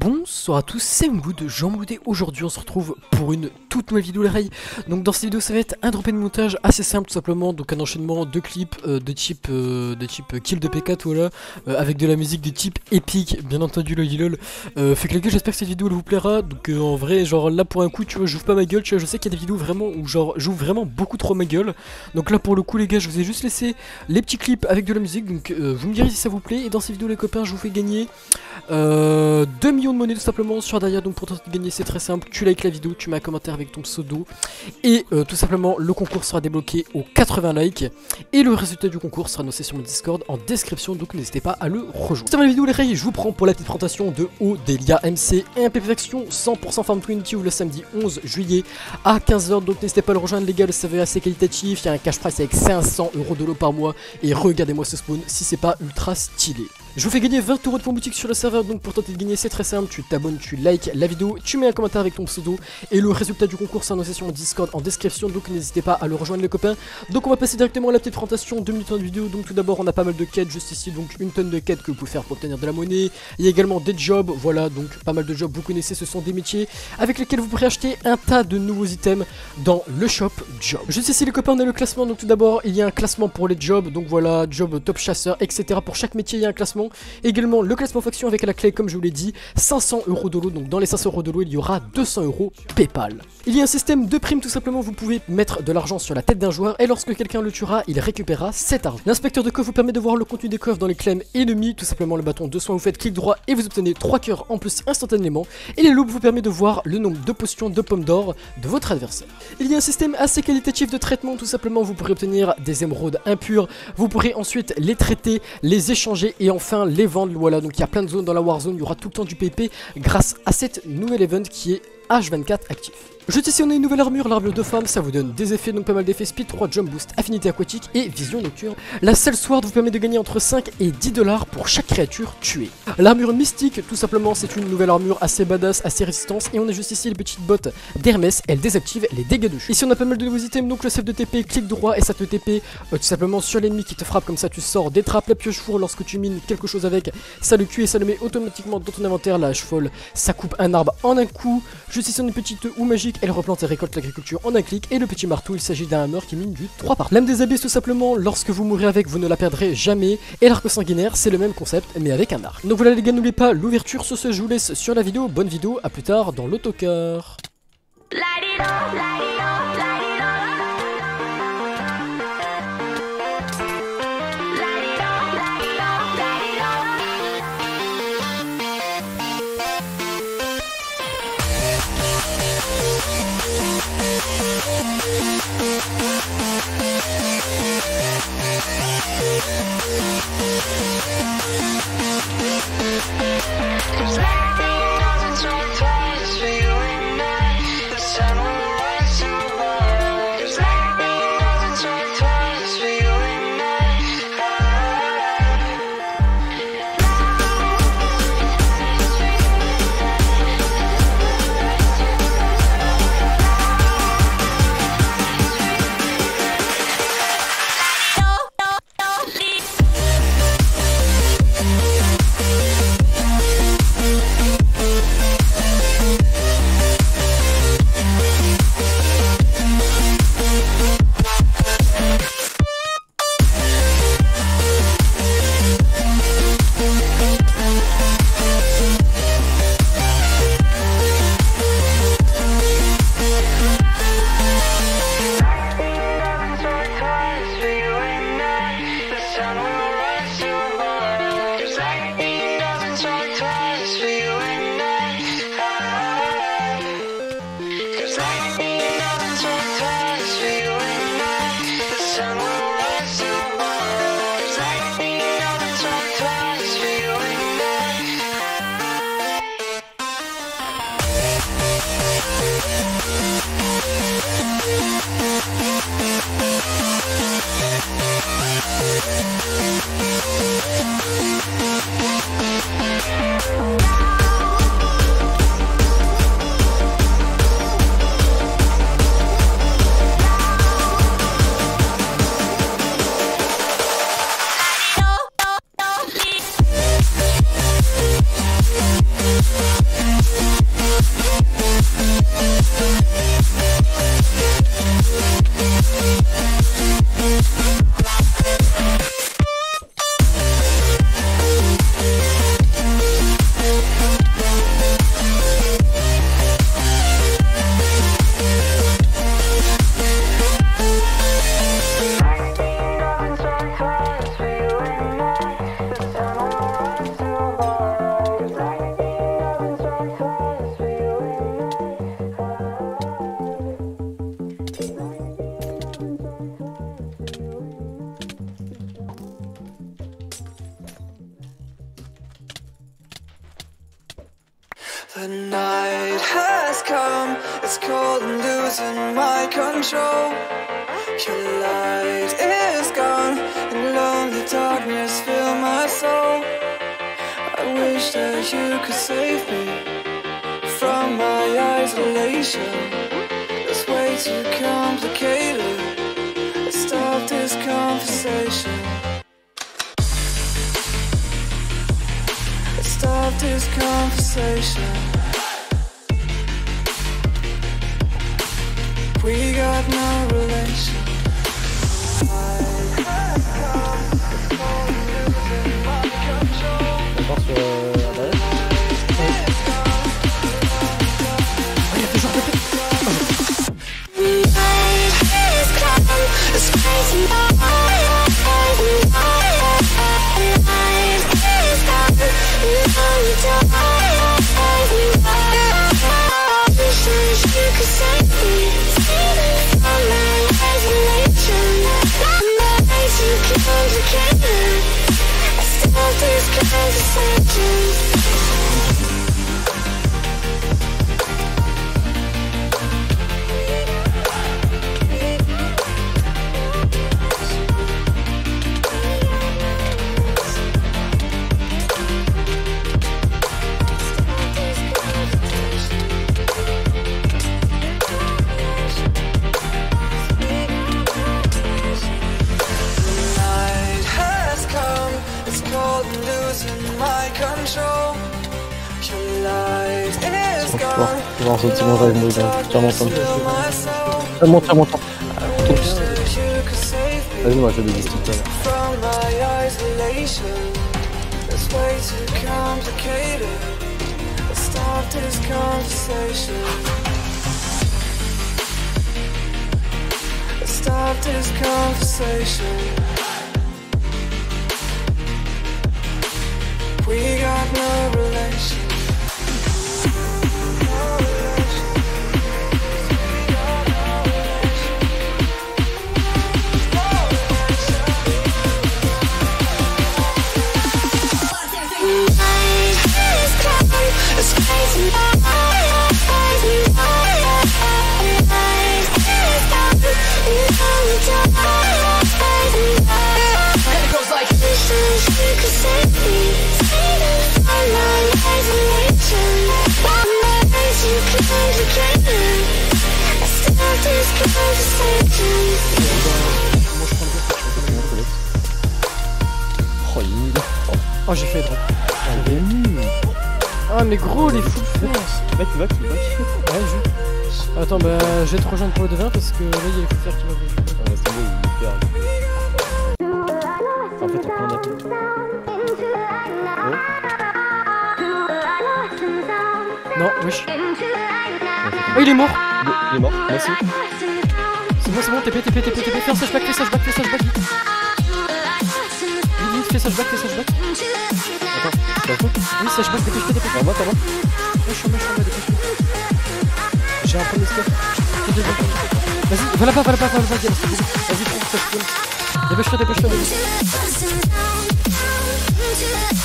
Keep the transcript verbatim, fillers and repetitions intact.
Bonsoir à tous, c'est Mood, Jean Mood et aujourd'hui on se retrouve pour une toute nouvelle vidéo les rails. Donc dans cette vidéo ça va être un dropé de montage assez simple tout simplement, donc un enchaînement de clips euh, de type euh, de type kill de P quatre voilà, euh, avec de la musique de type épique, bien entendu le lol. Euh, fait que les gars j'espère que cette vidéo elle vous plaira, donc euh, en vrai genre là pour un coup tu vois j'ouvre pas ma gueule, tu vois je sais qu'il y a des vidéos vraiment où genre j'ouvre vraiment beaucoup trop ma gueule. Donc là pour le coup les gars je vous ai juste laissé les petits clips avec de la musique, donc euh, vous me direz si ça vous plaît et dans cette vidéo les copains je vous fais gagner euh, deux millions de monnaie tout simplement sur derrière. Donc pour tenter de gagner c'est très simple, tu likes la vidéo, tu mets un commentaire avec ton pseudo et euh, tout simplement le concours sera débloqué aux quatre-vingts likes et le résultat du concours sera annoncé sur mon Discord en description, donc n'hésitez pas à le rejoindre. C'est la vidéo les rails, je vous prends pour la petite présentation de Odelia M C et Imperfection cent pour cent Farm vingt qui ouvre le samedi onze juillet à quinze heures, donc n'hésitez pas à le rejoindre les gars, le serveur est assez qualitatif, il y a un cash price avec cinq cents euros de lot par mois et regardez-moi ce spawn si c'est pas ultra stylé. Je vous fais gagner vingt euros de fonds boutique sur le serveur, donc pour tenter de gagner c'est très simple, tu t'abonnes, tu likes la vidéo, tu mets un commentaire avec ton pseudo et le résultat du concours c'est annoncé sur mon Discord en description, donc n'hésitez pas à le rejoindre les copains. Donc on va passer directement à la petite présentation, deux minutes de vidéo. Donc tout d'abord on a pas mal de quêtes juste ici, donc une tonne de quêtes que vous pouvez faire pour obtenir de la monnaie. Il y a également des jobs, voilà, donc pas mal de jobs, vous connaissez, ce sont des métiers avec lesquels vous pourrez acheter un tas de nouveaux items dans le shop job. Juste ici les copains on a le classement, donc tout d'abord il y a un classement pour les jobs, donc voilà, job top chasseur, et cetera. Pour chaque métier il y a un classement, également le classement faction avec la clé comme je vous l'ai dit, cinq cents euros de lot, donc dans les cinq cents euros de lot il y aura deux cents euros Paypal. Il y a un système de primes tout simplement, vous pouvez mettre de l'argent sur la tête d'un joueur et lorsque quelqu'un le tuera il récupérera cet argent. L'inspecteur de coffre vous permet de voir le contenu des coffres dans les claims ennemis, tout simplement le bâton de soin, vous faites clic droit et vous obtenez trois cœurs en plus instantanément, et les loops vous permet de voir le nombre de potions de pommes d'or de votre adversaire. Il y a un système assez qualitatif de traitement, tout simplement vous pourrez obtenir des émeraudes impures, vous pourrez ensuite les traiter, les échanger et enfin les vendre. Voilà, donc il y a plein de zones dans la Warzone, il y aura tout le temps du P V P grâce à cette nouvelle event qui est H vingt-quatre actif. Juste ici on a une nouvelle armure, l'armure de femme, ça vous donne des effets, donc pas mal d'effets, speed trois, jump boost, affinité aquatique et vision nocturne. La Cell Sword vous permet de gagner entre cinq et dix dollars pour chaque créature tuée. L'armure mystique, tout simplement c'est une nouvelle armure assez badass, assez résistance, et on a juste ici les petites bottes d'Hermès, elle désactive les dégâts de chute. Ici on a pas mal de nouveaux items, donc le save de T P, clic droit et ça te T P euh, tout simplement sur l'ennemi qui te frappe, comme ça tu sors des trappes, la pioche four lorsque tu mines quelque chose avec, ça le tue et ça le met automatiquement dans ton inventaire. La hache folle, ça coupe un arbre en un coup. Juste ici on a une petite houe magique, elle replante et récolte l'agriculture en un clic, et le petit marteau il s'agit d'un hammer qui mine du trois par. L'âme des abysses tout simplement, lorsque vous mourrez avec vous ne la perdrez jamais, et l'arc sanguinaire c'est le même concept mais avec un arc. Donc voilà les gars, n'oubliez pas l'ouverture. Sur ce je vous laisse sur la vidéo, bonne vidéo, à plus tard dans l'autocar. The night has come, it's cold and losing my control. Your light is gone, and lonely darkness fill my soul. I wish that you could save me from my isolation. It's way too complicated. Let's stop this conversation. Let's stop this conversation. We got no relation. D'accord sur euh, Internet. Oh, il a fait genre de tête. Tu vas en sortir mon rêve, moi, tire mon temps. Tire mon temps, mon temps. Vas-y, moi, je vais désister. Stop this conversation. We got no relation. Oh, il est nul. Oh, j'ai fait drop. Oh, il est nul. Ah, mais gros, les fous. Mec, tu vas, tu vas. Ouais, je. Attends, bah, je vais te rejoindre pour le devin parce que là, il y a les fous faire qui m'ont fait. Ah, c'est bon, il perd. En fait, t'as plein d'appels. Non, wesh. Oh, il est mort. Il est mort, moi aussi. C'est bon, c'est bon, T P, T P, T P, T P. Fais un sage back, fais sage back, fais sage back, vite. Vite, vite, fais sage back, fais sage back. Attends, t'as quoi? Oui, sage back, dépêche-toi, dépêche-toi. En bas, t'en bas. Ouais, je suis en bas, je suis en bas, dépêche-toi. J'ai un premier step. Vas-y, va là-bas, va là-bas, va là-bas, Diane. Vas-y, trouve ça, je te donne. Dépêche-toi, dépêche-toi, dépêche-toi.